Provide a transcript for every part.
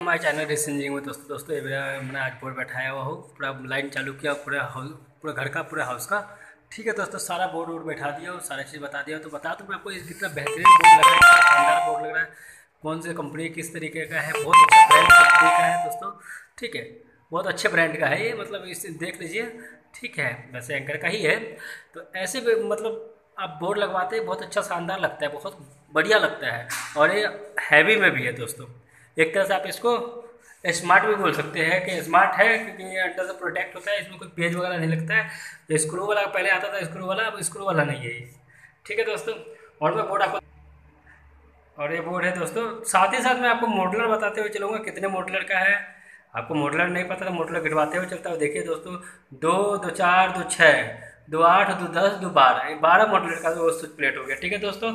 हमारे चैनल रिसेंजिंग में। दोस्तों ये मैंने आज बोर्ड बैठाया हुआ हूँ, पूरा लाइन चालू किया, पूरा हाउस, पूरा घर का, पूरा हाउस का। ठीक है दोस्तों, सारा बोर्ड वोर्ड बैठा दिया और सारा चीज़ बता दिया। तो बता दूँ मैं आपको ये कितना बेहतरीन बोर्ड लग रहा है, कितना शानदार बोर्ड लग रहा है, कौन से कंपनी किस तरीके का है। बहुत अच्छा ब्रांड कंपनी का है दोस्तों। ठीक है, बहुत अच्छे ब्रांड का है ये, मतलब इसे देख लीजिए। ठीक है, वैसे एंकर का ही है। तो ऐसे मतलब आप बोर्ड लगवाते हैं, बहुत अच्छा शानदार लगता है, बहुत बढ़िया लगता है। और ये हैवी में भी है दोस्तों। एक तरह से आप इसको स्मार्ट भी बोल सकते हैं कि स्मार्ट है, क्योंकि ये अंडर से प्रोटेक्ट होता है, इसमें कोई पेज वगैरह नहीं लगता है। तो स्क्रू वाला पहले आता था, स्क्रू वाला, अब स्क्रू वाला नहीं है ये। ठीक है दोस्तों, और मैं बोर्ड आपको, और ये बोर्ड है दोस्तों। साथ ही साथ मैं आपको मॉडलर बताते हुए चलूँगा कितने मॉडलर का है। आपको मॉडलर नहीं पता तो मॉडलर गिरवाते हुए चलता है। देखिए दोस्तों, 2, 2, 4, 2, 6, 2, 8, 2, 10, 2, 12, 12 मॉडलर का वो स्विच प्लेट हो गया। ठीक है दोस्तों,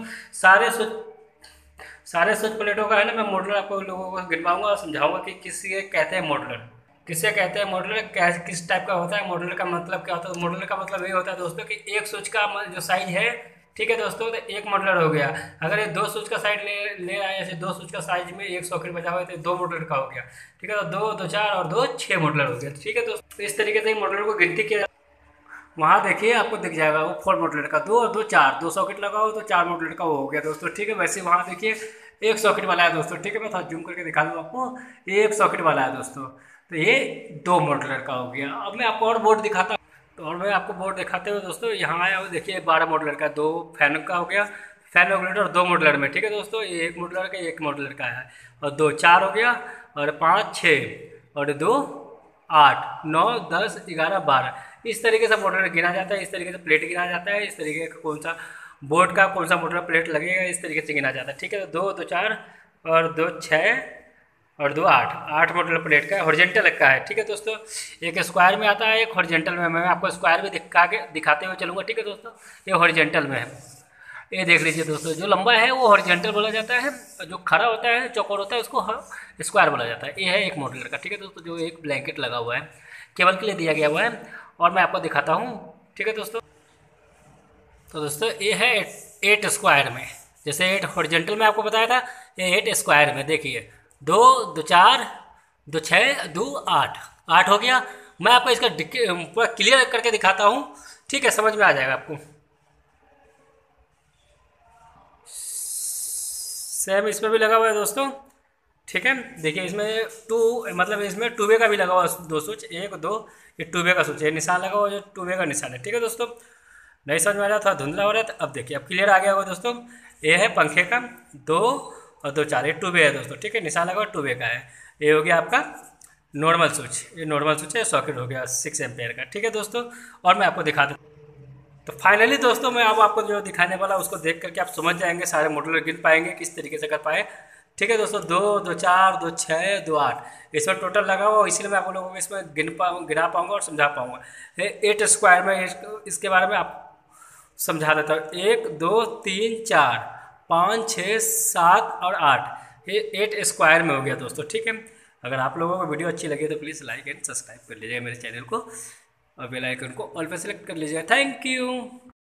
सारे स्विच प्लेटों का है ना, मैं मॉडलर आपको लोगों को गिनवाऊंगा और समझाऊंगा कि किसे कहते हैं मॉडलर, किसे कहते हैं मॉडलर, किस टाइप का होता है मॉडलर का मतलब क्या होता है। मॉडलर का मतलब ये होता है दोस्तों कि एक स्विच का जो साइज है, ठीक है दोस्तों, तो एक मॉडलर हो गया। अगर ये 2 स्विच का साइड ले आए, ऐसे 2 स्विच का साइज में एक सॉकेट बचा हुआ है, तो 2 मॉडलर का हो गया। ठीक है, तो 2, 2, 4 और 2, 6 मॉडलर हो गया। ठीक है दोस्तों, इस तरीके से मॉडलर को गिनती किया। वहाँ देखिए आपको दिख जाएगा वो 4 मॉडलर का, 2 और 2 4, 2 सॉकेट लगाओ तो 4 मॉडलर का वो हो गया दोस्तों। ठीक है, वैसे वहाँ देखिए एक सॉकेट वाला है दोस्तों। ठीक है, मैं थोड़ा जूम करके दिखा दूँ आपको, एक सॉकेट वाला है दोस्तों। तो ये 2 मॉडलर का हो गया। अब मैं आपको और बोर्ड दिखाता हूँ। तो और मैं आपको बोर्ड दिखाते हुए दोस्तों यहाँ आया हूँ। देखिए 12 मॉडलर का, 2 फैन का हो गया, फैन रेगुलेटर 2 मॉडलर में। ठीक है दोस्तों, ये 1 मॉडलर का, 1 मॉडलर का है, और 2 4 हो गया, और 5 6, और 2 8 9 10 11 12। इस तरीके से मॉडलर गिना जाता है, इस तरीके से प्लेट गिना जाता है, इस तरीके का कौन सा बोर्ड का कौन सा मॉडलर प्लेट लगेगा, इस तरीके से गिना जाता है। ठीक है, तो 2 2 4 और 2 6 और 2 8, 8 मॉडल प्लेट का हॉरिजेंटल का है। ठीक है दोस्तों, एक स्क्वायर में आता है, एक हॉरिजेंटल में। मैं आपको स्क्वायर भी दिखाते हुए चलूँगा। ठीक है दोस्तों, ये हॉरिजेंटल में है। ये देख लीजिए दोस्तों, जो लंबा है वो हॉरिजेंटल बोला जाता है, और जो खड़ा होता है, चौकोर होता है, उसको स्क्वायर बोला जाता है। ये है एक मॉडलर का। ठीक है दोस्तों, जो एक ब्लैंकेट लगा हुआ है, केबल के लिए दिया गया हुआ है, और मैं आपको दिखाता हूँ। ठीक है दोस्तों, तो दोस्तों ये है 8 स्क्वायर में, जैसे 8 हॉरिजेंटल में आपको बताया था, ये 8 स्क्वायर में। देखिए 2 2 4 2 6 2 8, 8 हो गया। मैं आपको इसका पूरा क्लियर करके दिखाता हूँ। ठीक है, समझ में आ जाएगा आपको। सेम इसमें भी लगा हुआ है दोस्तों। ठीक है, देखिए इसमें 2, मतलब इसमें 2 वे का भी लगा हुआ है, 2 स्विच, 1 2, ये 2 वे का स्विच है, निशान लगा हुआ है, जो 2 वे का निशान है। ठीक है दोस्तों, नहीं समझ में आ रहा था, धुंधला हो रहा था, अब देखिए अब क्लियर आ गया होगा दोस्तों। ये है पंखे का 2 और 2 4, ये 2 वे है दोस्तों। ठीक है, निशान लगा हुआ 2 वे का है। ये हो गया आपका नॉर्मल स्विच, ये नॉर्मल स्विच है, सॉकेट हो गया 6 एम्पेयर का। ठीक है दोस्तों, और मैं आपको दिखा दूँ। तो फाइनली दोस्तों, मैं अब आपको जो दिखाने वाला उसको देख करके आप समझ जाएंगे, सारे मॉडलर गिन पाएंगे किस तरीके से कर पाए। ठीक है दोस्तों, 2 2 4 2 6 2 8, इसमें टोटल लगा हुआ, इसलिए मैं आप लोगों को इसमें गिना पाऊंगा और समझा पाऊंगा। 8 स्क्वायर में इसके बारे में आप समझा देता हूँ। 1 2 3 4 5 6 7 और 8, ये 8 स्क्वायर में हो गया दोस्तों। ठीक है, अगर आप लोगों को वीडियो अच्छी लगी तो प्लीज़ लाइक एंड सब्सक्राइब कर लीजिएगा मेरे चैनल को, और बेल आइकन को ऑल पे सेलेक्ट कर लीजिएगा। Thank you.